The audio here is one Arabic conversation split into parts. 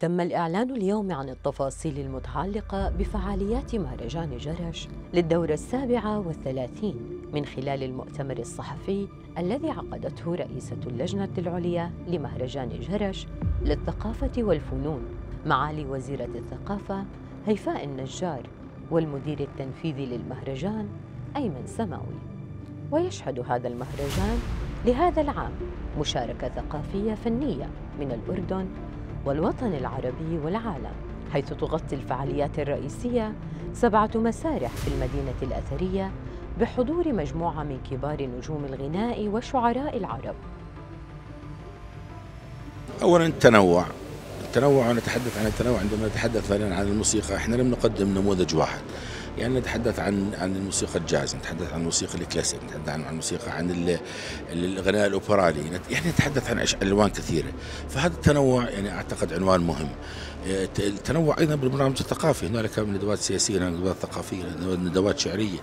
تم الإعلان اليوم عن التفاصيل المتعلقة بفعاليات مهرجان جرش للدورة 37 من خلال المؤتمر الصحفي الذي عقدته رئيسة اللجنة العليا لمهرجان جرش للثقافة والفنون معالي وزيرة الثقافة هيفاء النجار والمدير التنفيذي للمهرجان أيمن سماوي. ويشهد هذا المهرجان لهذا العام مشاركة ثقافية فنية من الأردن والوطن العربي والعالم، حيث تغطي الفعاليات الرئيسية 7 مسارح في المدينة الأثرية بحضور مجموعة من كبار نجوم الغناء وشعراء العرب. أولاً التنوع، ونتحدث عن التنوع عندما نتحدث عن الموسيقى. احنا لم نقدم نموذج واحد، يعني نتحدث عن الموسيقى الجاز، نتحدث عن الموسيقى الكلاسيك، نتحدث عن الموسيقى، عن الغناء الأوبرالي، يعني نتحدث عن ألوان كثيرة. فهذا التنوع يعني أعتقد عنوان مهم. التنوع أيضا بالبرنامج الثقافي، هنالك ندوات سياسية، ندوات ثقافية، ندوات شعرية.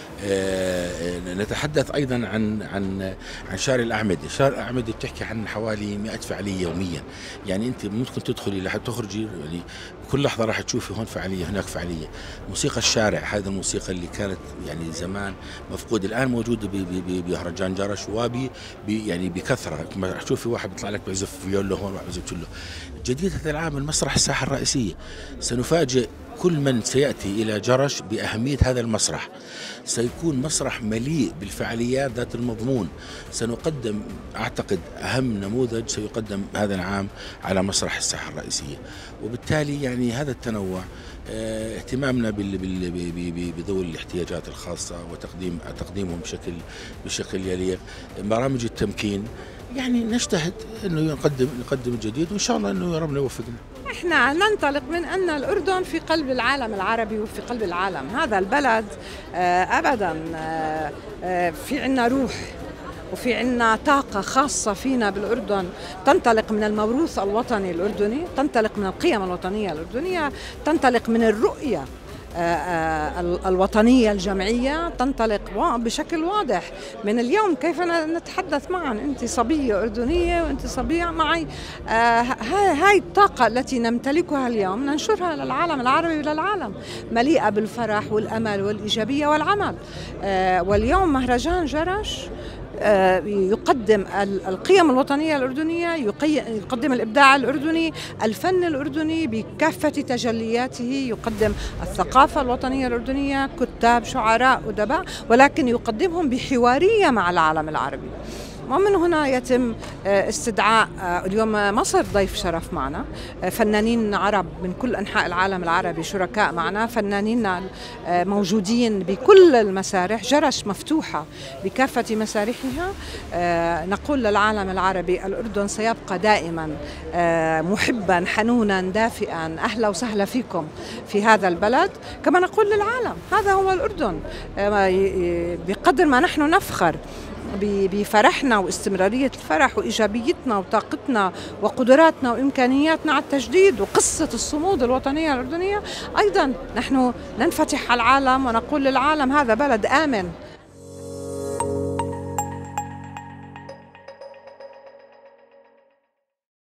نتحدث أيضا عن شارع الأعمدة. شارع الأعمدة بتحكي عن حوالي 100 فعالية يوميا، يعني أنت ممكن تدخلي لحد تخرجي، يعني كل لحظة راح تشوفي هون فعالية هناك فعالية. موسيقى الشارع، هذه الموسيقى اللي كانت يعني زمان مفقودة الآن موجودة بمهرجان جرش يعني بكثرة. راح تشوفي واحد بيطلع لك بيعزف فيولو هون، واحد بيعزف تشيلو. جديد هذا العام المسرح الساحة الرئيسية، سنفاجئ كل من سيأتي إلى جرش بأهمية هذا المسرح. سيكون مسرح مليء بالفعاليات ذات المضمون. سنقدم أعتقد أهم نموذج سيقدم هذا العام على مسرح الساحة الرئيسية، وبالتالي يعني هذا التنوع، اهتمامنا بذوي الاحتياجات الخاصة وتقديمهم بشكل يليق. برامج التمكين، يعني نجتهد انه نقدم الجديد، وان شاء الله انه ربنا يوفقنا. احنا ننطلق من ان الاردن في قلب العالم العربي وفي قلب العالم. هذا البلد ابدا في عنا روح وفي عنا طاقة خاصة فينا بالأردن، تنطلق من الموروث الوطني الأردني، تنطلق من القيم الوطنية الأردنية، تنطلق من الرؤية الوطنية الجمعية، تنطلق بشكل واضح من اليوم. كيف نتحدث معا؟ أنت صبية أردنية وأنت صبية معي. هاي الطاقة التي نمتلكها اليوم ننشرها للعالم العربي وللعالم، مليئة بالفرح والأمل والإيجابية والعمل. واليوم مهرجان جرش يقدم القيم الوطنية الأردنية، يقدم الإبداع الأردني، الفن الأردني بكافة تجلياته، يقدم الثقافة الوطنية الأردنية، كتاب، شعراء، أدباء، ولكن يقدمهم بحوارية مع العالم العربي. ومن هنا يتم استدعاء اليوم مصر ضيف شرف معنا، فنانين عرب من كل أنحاء العالم العربي شركاء معنا، فنانين موجودين بكل المسارح. جرش مفتوحة بكافة مسارحها. نقول للعالم العربي الأردن سيبقى دائما محبا حنونا دافئا. أهلا وسهلا فيكم في هذا البلد. كما نقول للعالم هذا هو الأردن. بقدر ما نحن نفخر بفرحنا واستمرارية الفرح وإيجابيتنا وطاقتنا وقدراتنا وإمكانياتنا على التجديد وقصة الصمود الوطنية الأردنية، أيضا نحن ننفتح على العالم ونقول للعالم هذا بلد آمن.